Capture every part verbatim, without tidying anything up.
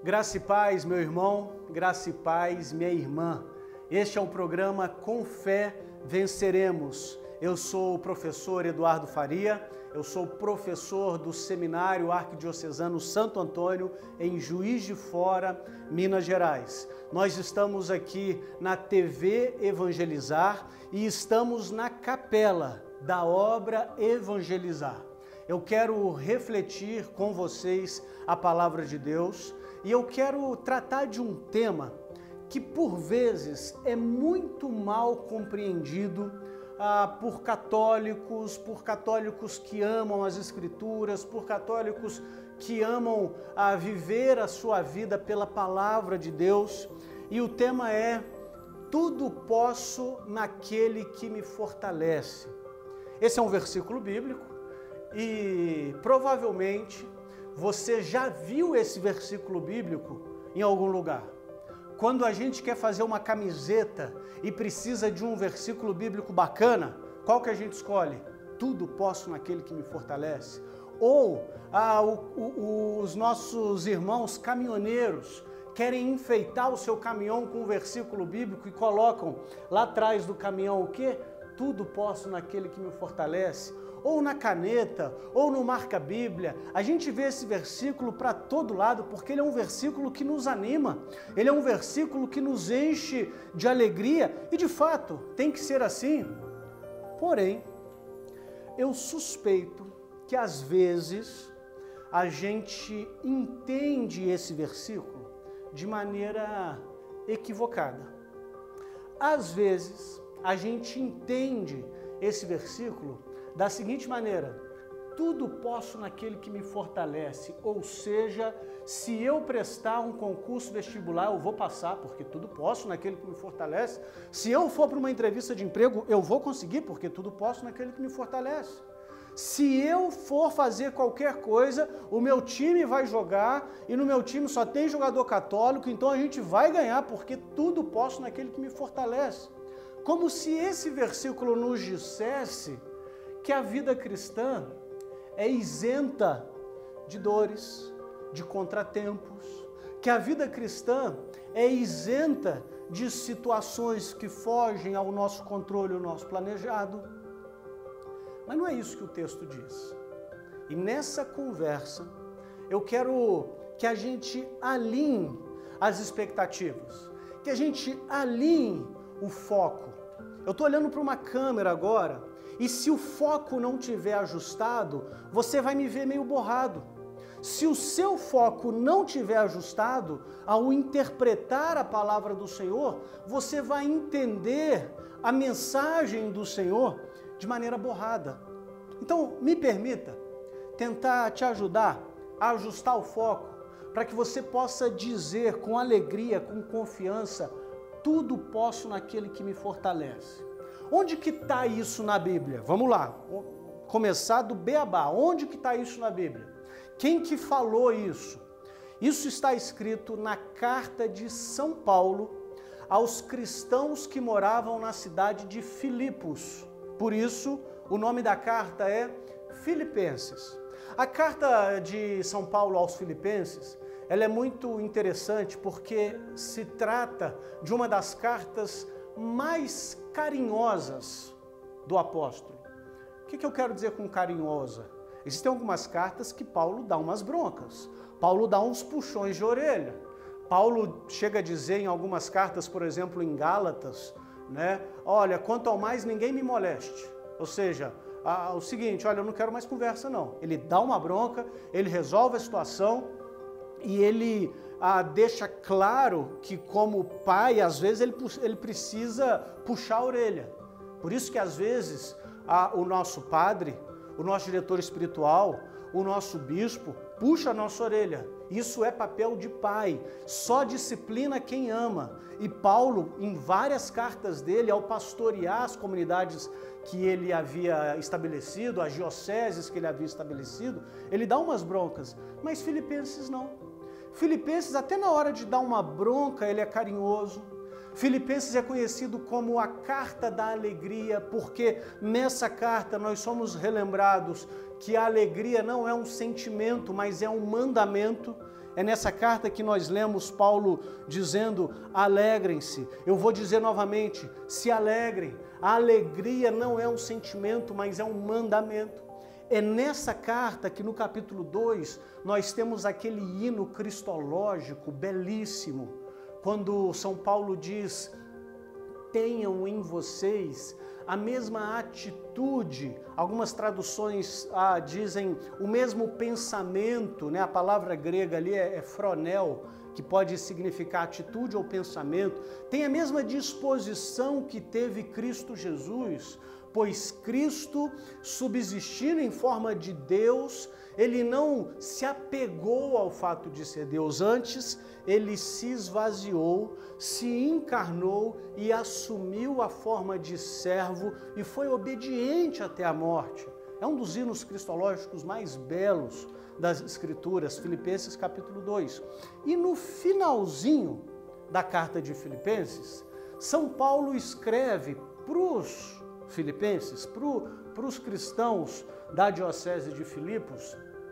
Graça e paz, meu irmão, graça e paz, minha irmã. Este é o programa Com Fé Venceremos. Eu sou o professor Eduardo Faria, eu sou professor do Seminário Arquidiocesano Santo Antônio, em Juiz de Fora, Minas Gerais. Nós estamos aqui na T V Evangelizar e estamos na capela da obra Evangelizar. Eu quero refletir com vocês a palavra de Deus e eu quero tratar de um tema que por vezes é muito mal compreendido ah, por católicos, por católicos que amam as Escrituras, por católicos que amam ah, viver a sua vida pela palavra de Deus. E o tema é: tudo posso naquele que me fortalece. Esse é um versículo bíblico e provavelmente você já viu esse versículo bíblico em algum lugar. Quando a gente quer fazer uma camiseta e precisa de um versículo bíblico bacana, qual que a gente escolhe? Tudo posso naquele que me fortalece. Ou ah, o, o, os nossos irmãos caminhoneiros querem enfeitar o seu caminhão com um versículo bíblico e colocam lá atrás do caminhão o quê? Tudo posso naquele que me fortalece. Ou na caneta, ou no marca-bíblia. A gente vê esse versículo para todo lado, porque ele é um versículo que nos anima, ele é um versículo que nos enche de alegria, e de fato, tem que ser assim. Porém, eu suspeito que às vezes a gente entende esse versículo de maneira equivocada. Às vezes, a gente entende esse versículo da seguinte maneira: tudo posso naquele que me fortalece, ou seja, se eu prestar um concurso vestibular, eu vou passar, porque tudo posso naquele que me fortalece. Se eu for para uma entrevista de emprego, eu vou conseguir, porque tudo posso naquele que me fortalece. Se eu for fazer qualquer coisa, o meu time vai jogar, e no meu time só tem jogador católico, então a gente vai ganhar, porque tudo posso naquele que me fortalece. Como se esse versículo nos dissesse que a vida cristã é isenta de dores, de contratempos, que a vida cristã é isenta de situações que fogem ao nosso controle, ao nosso planejado. Mas não é isso que o texto diz. E nessa conversa, eu quero que a gente alinhe as expectativas, que a gente alinhe o foco. Eu estou olhando para uma câmera agora, e se o foco não tiver ajustado, você vai me ver meio borrado. Se o seu foco não tiver ajustado, ao interpretar a palavra do Senhor, você vai entender a mensagem do Senhor de maneira borrada. Então, me permita tentar te ajudar a ajustar o foco, para que você possa dizer com alegria, com confiança: tudo posso naquele que me fortalece. Onde que está isso na Bíblia? Vamos lá, começar do beabá. Onde que está isso na Bíblia? Quem que falou isso? Isso está escrito na carta de São Paulo aos cristãos que moravam na cidade de Filipos. Por isso, o nome da carta é Filipenses. A carta de São Paulo aos Filipenses, ela é muito interessante porque se trata de uma das cartas mais carinhosas do apóstolo. O que, que eu quero dizer com carinhosa? Existem algumas cartas que Paulo dá umas broncas, Paulo dá uns puxões de orelha. Paulo chega a dizer em algumas cartas, por exemplo, em Gálatas, né? Olha, quanto ao mais ninguém me moleste. Ou seja, a, o seguinte, olha, eu não quero mais conversa não. Ele dá uma bronca, ele resolve a situação e ele ah, deixa claro que, como pai, às vezes ele, ele precisa puxar a orelha. Por isso que às vezes ah, o nosso padre, o nosso diretor espiritual, o nosso bispo puxa a nossa orelha. Isso é papel de pai. Só disciplina quem ama. E Paulo, em várias cartas dele, ao pastorear as comunidades que ele havia estabelecido, as dioceses que ele havia estabelecido, ele dá umas broncas. Mas Filipenses não. Filipenses, até na hora de dar uma bronca, ele é carinhoso. Filipenses é conhecido como a carta da alegria, porque nessa carta nós somos relembrados que a alegria não é um sentimento, mas é um mandamento. É nessa carta que nós lemos Paulo dizendo, alegrem-se. Eu vou dizer novamente, se alegrem. A alegria não é um sentimento, mas é um mandamento. É nessa carta que no capítulo dois nós temos aquele hino cristológico belíssimo, quando São Paulo diz, tenham em vocês a mesma atitude, algumas traduções ah, dizem o mesmo pensamento, né? A palavra grega ali é, é fronel, que pode significar atitude ou pensamento, tem a mesma disposição que teve Cristo Jesus, pois Cristo, subsistindo em forma de Deus, ele não se apegou ao fato de ser Deus, antes ele se esvaziou, se encarnou e assumiu a forma de servo e foi obediente até a morte. É um dos hinos cristológicos mais belos das Escrituras, Filipenses capítulo dois. E no finalzinho da carta de Filipenses, São Paulo escreve para os filipenses, para os cristãos da diocese de Filipos,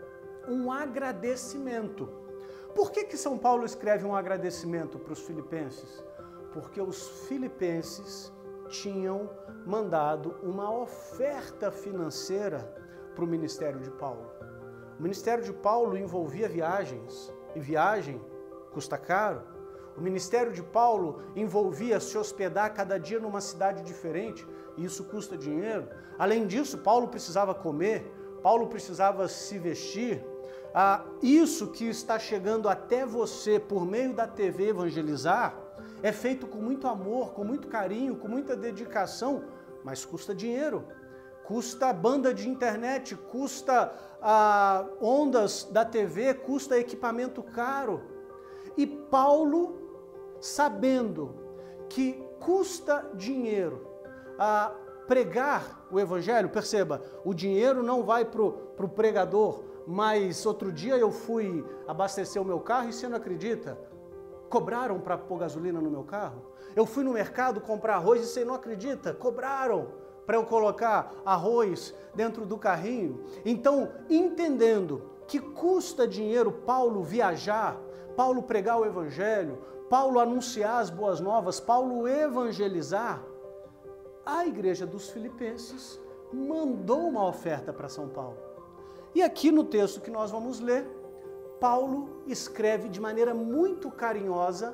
um agradecimento. Por que que São Paulo escreve um agradecimento para os filipenses? Porque os filipenses tinham mandado uma oferta financeira para o ministério de Paulo. O ministério de Paulo envolvia viagens, e viagem custa caro. O ministério de Paulo envolvia se hospedar cada dia numa cidade diferente, e isso custa dinheiro. Além disso, Paulo precisava comer, Paulo precisava se vestir. Ah, isso que está chegando até você por meio da T V Evangelizar é feito com muito amor, com muito carinho, com muita dedicação, mas custa dinheiro. Custa banda de internet, custa ah, ondas da T V, custa equipamento caro. E Paulo, sabendo que custa dinheiro a pregar o Evangelho, perceba, o dinheiro não vai para o pregador, mas outro dia eu fui abastecer o meu carro e você não acredita, cobraram para pôr gasolina no meu carro. Eu fui no mercado comprar arroz e você não acredita, cobraram para eu colocar arroz dentro do carrinho. Então, entendendo que custa dinheiro Paulo viajar, Paulo pregar o Evangelho, Paulo anunciar as boas novas, Paulo evangelizar, a igreja dos Filipenses mandou uma oferta para São Paulo. E aqui no texto que nós vamos ler, Paulo escreve de maneira muito carinhosa,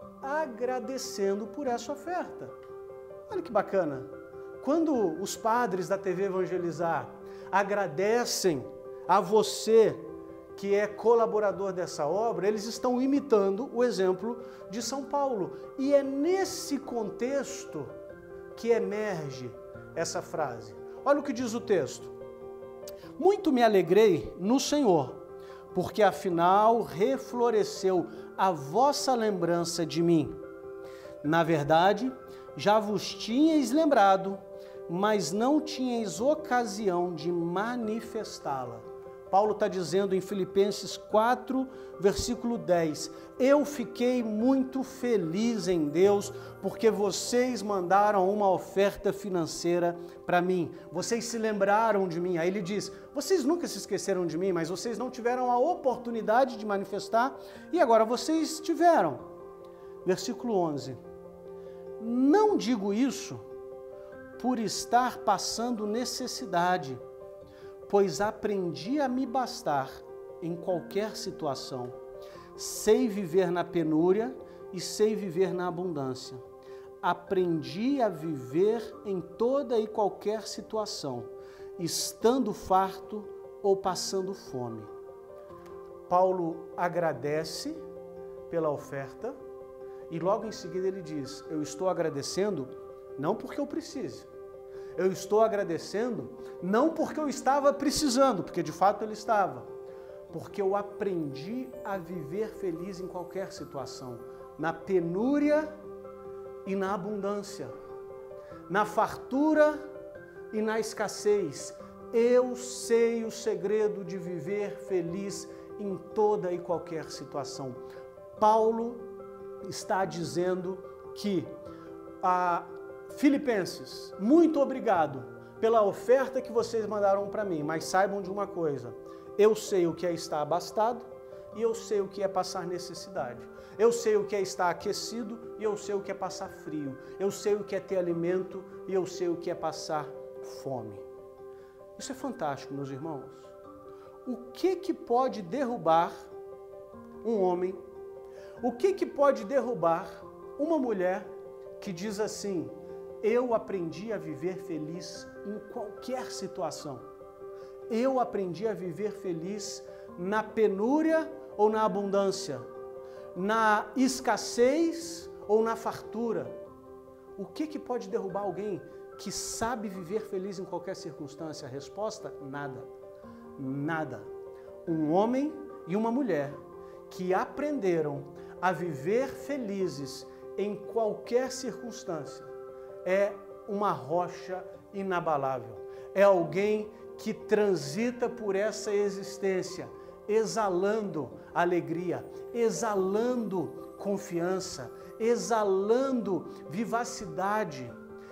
agradecendo por essa oferta. Olha que bacana! Quando os padres da T V Evangelizar agradecem a você que é colaborador dessa obra, eles estão imitando o exemplo de São Paulo. E é nesse contexto que emerge essa frase. Olha o que diz o texto. Muito me alegrei no Senhor, porque afinal refloresceu a vossa lembrança de mim. Na verdade, já vos tinhais lembrado, mas não tinhais ocasião de manifestá-la. Paulo está dizendo em Filipenses quatro, versículo dez, eu fiquei muito feliz em Deus, porque vocês mandaram uma oferta financeira para mim, vocês se lembraram de mim. Aí ele diz, vocês nunca se esqueceram de mim, mas vocês não tiveram a oportunidade de manifestar, e agora vocês tiveram. Versículo onze, não digo isso por estar passando necessidade, pois aprendi a me bastar em qualquer situação. Sei viver na penúria e sei viver na abundância. Aprendi a viver em toda e qualquer situação, estando farto ou passando fome. Paulo agradece pela oferta e logo em seguida ele diz, eu estou agradecendo não porque eu precise, eu estou agradecendo não porque eu estava precisando, porque de fato ele estava, porque eu aprendi a viver feliz em qualquer situação, na penúria e na abundância, na fartura e na escassez. Eu sei o segredo de viver feliz em toda e qualquer situação. Paulo está dizendo que a Filipenses, muito obrigado pela oferta que vocês mandaram para mim, mas saibam de uma coisa, eu sei o que é estar abastado, e eu sei o que é passar necessidade. Eu sei o que é estar aquecido e eu sei o que é passar frio. Eu sei o que é ter alimento e eu sei o que é passar fome. Isso é fantástico, meus irmãos. O que que pode derrubar um homem? O que que pode derrubar uma mulher que diz assim: eu aprendi a viver feliz em qualquer situação. Eu aprendi a viver feliz na penúria ou na abundância, na escassez ou na fartura. O que que pode derrubar alguém que sabe viver feliz em qualquer circunstância? A resposta: nada. Nada. Um homem e uma mulher que aprenderam a viver felizes em qualquer circunstância é uma rocha inabalável. É alguém que transita por essa existência exalando alegria, exalando confiança, exalando vivacidade.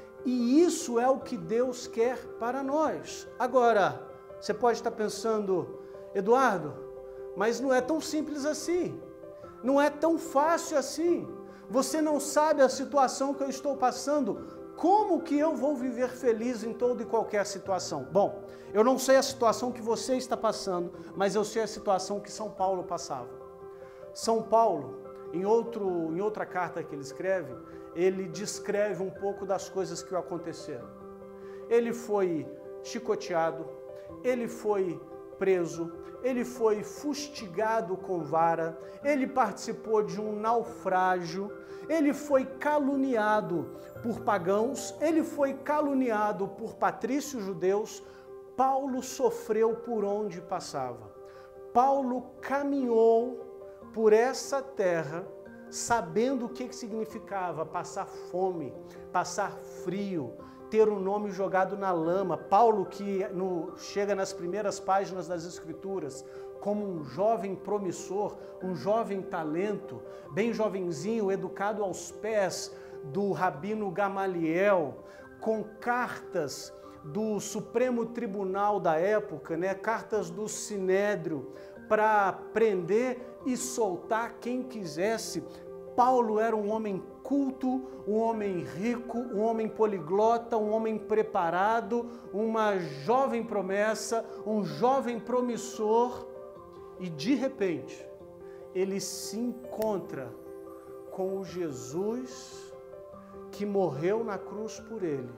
E isso é o que Deus quer para nós. Agora, você pode estar pensando: Eduardo, mas não é tão simples assim. Não é tão fácil assim. Você não sabe a situação que eu estou passando. Como que eu vou viver feliz em toda e qualquer situação? Bom, eu não sei a situação que você está passando, mas eu sei a situação que São Paulo passava. São Paulo, em, outro, em outra carta que ele escreve, ele descreve um pouco das coisas que o aconteceram. Ele foi chicoteado, ele foi preso, ele foi fustigado com vara, ele participou de um naufrágio, ele foi caluniado por pagãos, ele foi caluniado por patrícios judeus. Paulo sofreu por onde passava. Paulo caminhou por essa terra sabendo o que significava passar fome, passar frio, ter o nome jogado na lama. Paulo, que no, chega nas primeiras páginas das Escrituras como um jovem promissor, um jovem talento, bem jovenzinho, educado aos pés do Rabino Gamaliel, com cartas do Supremo Tribunal da época, né, cartas do Sinédrio, para prender e soltar quem quisesse. Paulo era um homem culto, um homem rico, um homem poliglota, um homem preparado, uma jovem promessa, um jovem promissor, e de repente ele se encontra com o Jesus que morreu na cruz por ele.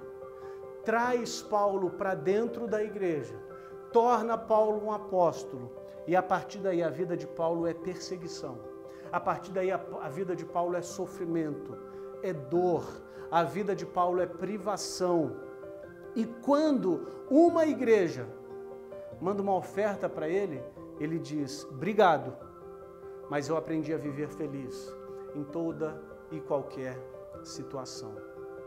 Traz Paulo para dentro da igreja, torna Paulo um apóstolo, e a partir daí a vida de Paulo é perseguição. A partir daí a, a vida de Paulo é sofrimento, é dor, a vida de Paulo é privação. E quando uma igreja manda uma oferta para ele, ele diz: obrigado, mas eu aprendi a viver feliz em toda e qualquer situação.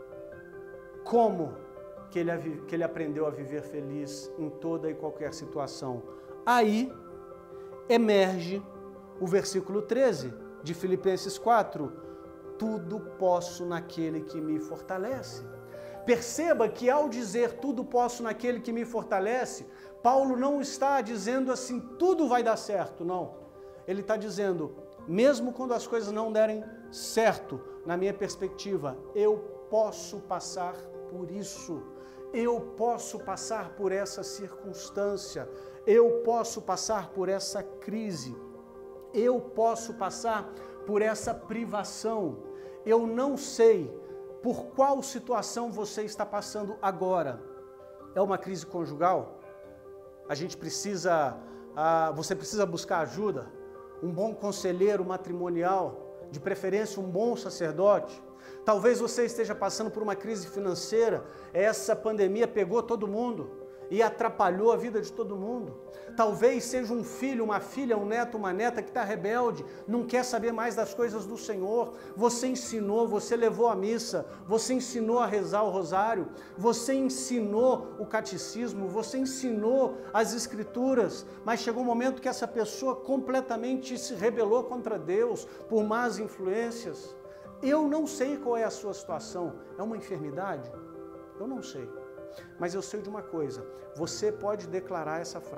Como que ele, que ele aprendeu a viver feliz em toda e qualquer situação? Aí emerge o versículo treze de Filipenses quatro, tudo posso naquele que me fortalece. Perceba que ao dizer tudo posso naquele que me fortalece, Paulo não está dizendo assim, tudo vai dar certo, não. Ele está dizendo, mesmo quando as coisas não derem certo, na minha perspectiva, eu posso passar por isso, eu posso passar por essa circunstância, eu posso passar por essa crise, eu posso passar por essa privação. Eu não sei por qual situação você está passando agora. É uma crise conjugal? A gente precisa, ah, você precisa buscar ajuda? Um bom conselheiro matrimonial, de preferência um bom sacerdote? Talvez você esteja passando por uma crise financeira, essa pandemia pegou todo mundo e atrapalhou a vida de todo mundo. Talvez seja um filho, uma filha, um neto, uma neta que está rebelde, não quer saber mais das coisas do Senhor. Você ensinou, você levou a missa, você ensinou a rezar o rosário, você ensinou o catecismo, você ensinou as escrituras, mas chegou um momento que essa pessoa completamente se rebelou contra Deus por más influências. Eu não sei qual é a sua situação. É uma enfermidade? Eu não sei. Mas eu sei de uma coisa, você pode declarar essa frase: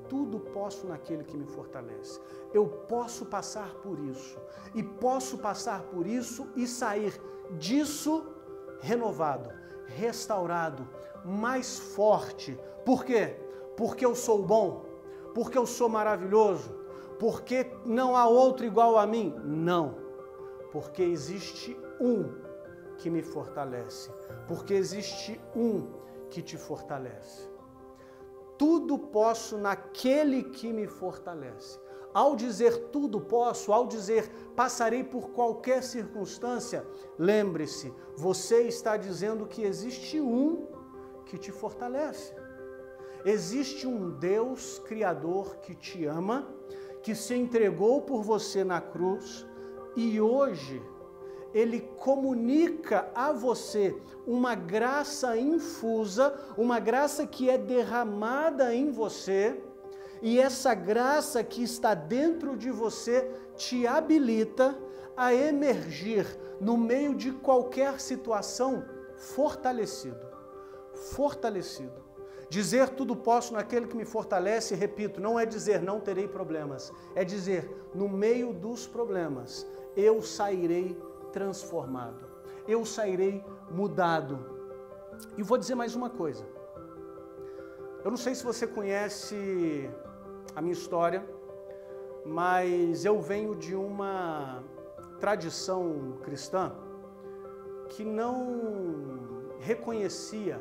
tudo posso naquele que me fortalece. Eu posso passar por isso, e posso passar por isso e sair disso renovado, restaurado, mais forte. Por quê? Porque eu sou bom, porque eu sou maravilhoso, porque não há outro igual a mim. Não, porque existe um que me fortalece, porque existe um que te fortalece. Tudo posso naquele que me fortalece. Ao dizer tudo posso, ao dizer passarei por qualquer circunstância, lembre-se, você está dizendo que existe um que te fortalece. Existe um Deus Criador que te ama, que se entregou por você na cruz e hoje Ele comunica a você uma graça infusa, uma graça que é derramada em você, e essa graça que está dentro de você te habilita a emergir no meio de qualquer situação fortalecido. Fortalecido. Dizer tudo posso naquele que me fortalece, repito, não é dizer não terei problemas, é dizer no meio dos problemas eu sairei transformado, eu sairei mudado. E vou dizer mais uma coisa. Eu não sei se você conhece a minha história, mas eu venho de uma tradição cristã que não reconhecia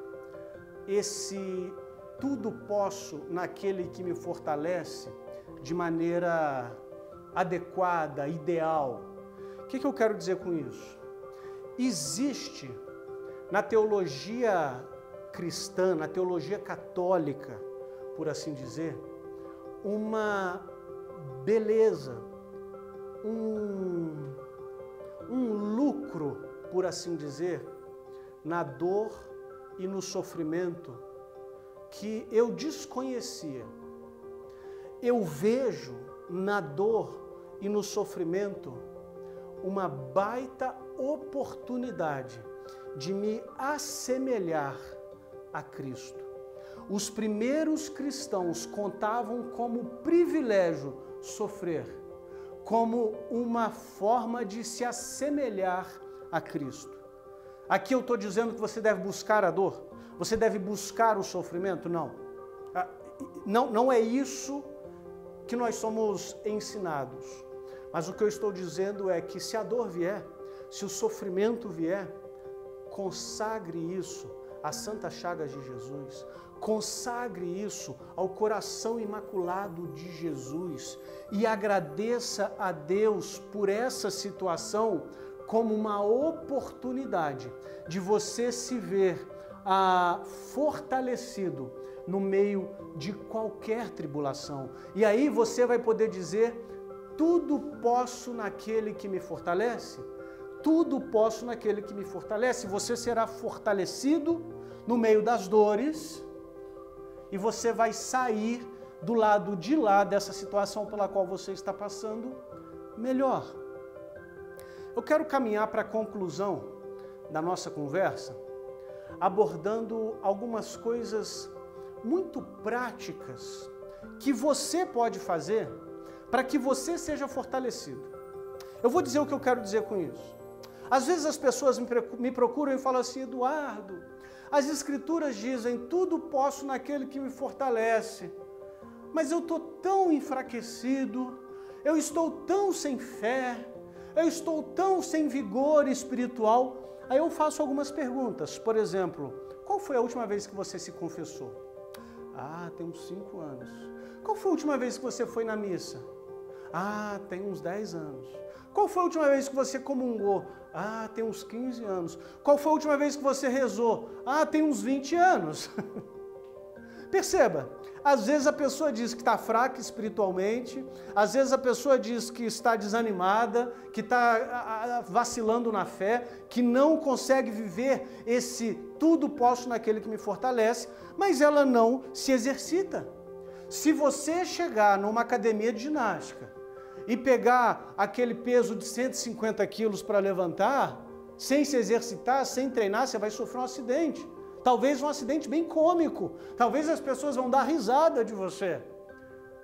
esse tudo posso naquele que me fortalece de maneira adequada, ideal. O que que eu quero dizer com isso? Existe na teologia cristã, na teologia católica, por assim dizer, uma beleza, um, um lucro, por assim dizer, na dor e no sofrimento que eu desconhecia. Eu vejo na dor e no sofrimento uma baita oportunidade de me assemelhar a Cristo. Os primeiros cristãos contavam como privilégio sofrer, como uma forma de se assemelhar a Cristo. Aqui eu estou dizendo que você deve buscar a dor, você deve buscar o sofrimento? Não. Não, não é isso que nós somos ensinados. Mas o que eu estou dizendo é que se a dor vier, se o sofrimento vier, consagre isso às santas chagas de Jesus, consagre isso ao coração imaculado de Jesus e agradeça a Deus por essa situação como uma oportunidade de você se ver ah, fortalecido no meio de qualquer tribulação. E aí você vai poder dizer, tudo posso naquele que me fortalece? Tudo posso naquele que me fortalece. Você será fortalecido no meio das dores e você vai sair do lado de lá dessa situação pela qual você está passando melhor. Eu quero caminhar para a conclusão da nossa conversa, abordando algumas coisas muito práticas que você pode fazer para que você seja fortalecido. Eu vou dizer o que eu quero dizer com isso. Às vezes as pessoas me procuram e falam assim, Eduardo, as Escrituras dizem, tudo posso naquele que me fortalece, mas eu estou tão enfraquecido, eu estou tão sem fé, eu estou tão sem vigor espiritual. Aí eu faço algumas perguntas, por exemplo, qual foi a última vez que você se confessou? Ah, tem uns cinco anos. Qual foi a última vez que você foi na missa? Ah, tem uns dez anos. Qual foi a última vez que você comungou? Ah, tem uns quinze anos. Qual foi a última vez que você rezou? Ah, tem uns vinte anos. Perceba, às vezes a pessoa diz que está fraca espiritualmente, às vezes a pessoa diz que está desanimada, que está vacilando na fé, que não consegue viver esse tudo posso naquele que me fortalece, mas ela não se exercita. Se você chegar numa academia de ginástica e pegar aquele peso de cento e cinquenta quilos para levantar, sem se exercitar, sem treinar, você vai sofrer um acidente. Talvez um acidente bem cômico. Talvez as pessoas vão dar risada de você.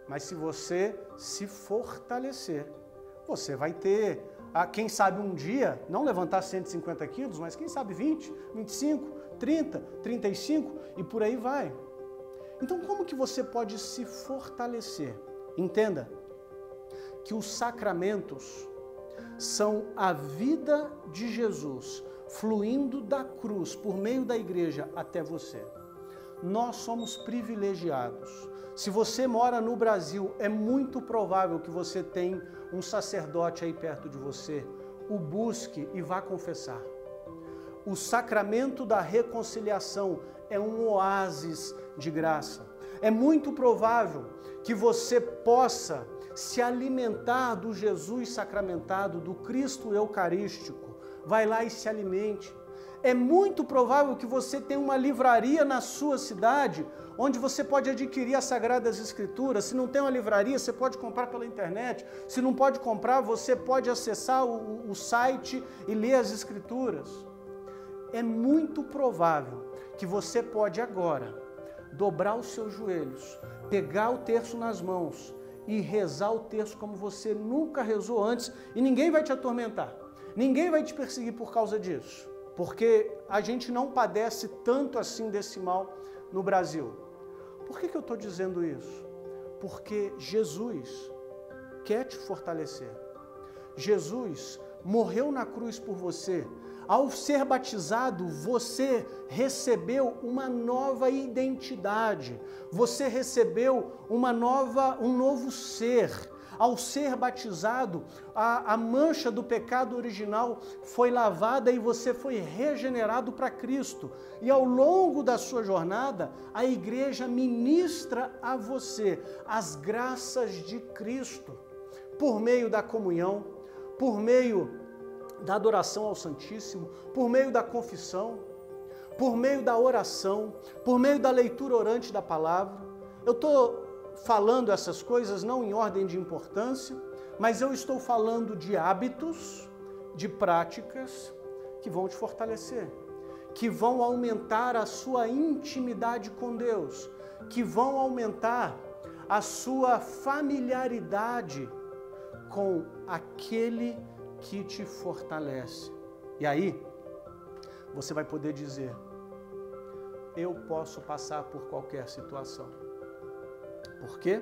Mas se você se fortalecer, você vai ter, ah, quem sabe um dia, não levantar cento e cinquenta quilos, mas quem sabe vinte, vinte e cinco, trinta, trinta e cinco e por aí vai. Então como que você pode se fortalecer? Entenda que os sacramentos são a vida de Jesus fluindo da cruz por meio da igreja até você. Nós somos privilegiados. Se você mora no Brasil, é muito provável que você tenha um sacerdote aí perto de você. O busque e vá confessar. O sacramento da reconciliação é um oásis de graça. É muito provável que você possa se alimentar do Jesus sacramentado, do Cristo eucarístico. Vai lá e se alimente. É muito provável que você tenha uma livraria na sua cidade, onde você pode adquirir as Sagradas Escrituras. Se não tem uma livraria, você pode comprar pela internet. Se não pode comprar, você pode acessar o, o site e ler as Escrituras. É muito provável que você pode agora dobrar os seus joelhos, pegar o terço nas mãos e rezar o terço como você nunca rezou antes, e ninguém vai te atormentar, ninguém vai te perseguir por causa disso. Porque a gente não padece tanto assim desse mal no Brasil. Por que que eu estou dizendo isso? Porque Jesus quer te fortalecer. Jesus morreu na cruz por você. Ao ser batizado, você recebeu uma nova identidade. Você recebeu uma nova, um novo ser. Ao ser batizado, a, a mancha do pecado original foi lavada e você foi regenerado para Cristo. E ao longo da sua jornada, a igreja ministra a você as graças de Cristo, por meio da comunhão, por meio da adoração ao Santíssimo, por meio da confissão, por meio da oração, por meio da leitura orante da palavra. Eu estou falando essas coisas não em ordem de importância, mas eu estou falando de hábitos, de práticas que vão te fortalecer, que vão aumentar a sua intimidade com Deus, que vão aumentar a sua familiaridade com aquele que te fortalece. E aí, você vai poder dizer: eu posso passar por qualquer situação. Por quê?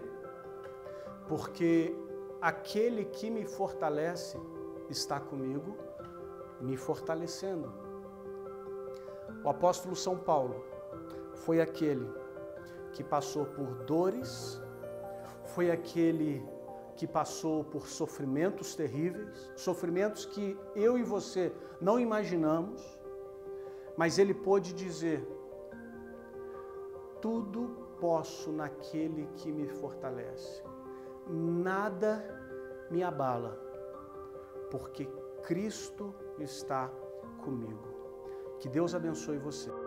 Porque aquele que me fortalece está comigo, me fortalecendo. O apóstolo São Paulo foi aquele que passou por dores, foi aquele que passou por sofrimentos terríveis, sofrimentos que eu e você não imaginamos, mas ele pôde dizer: tudo posso naquele que me fortalece. Nada me abala, porque Cristo está comigo. Que Deus abençoe você.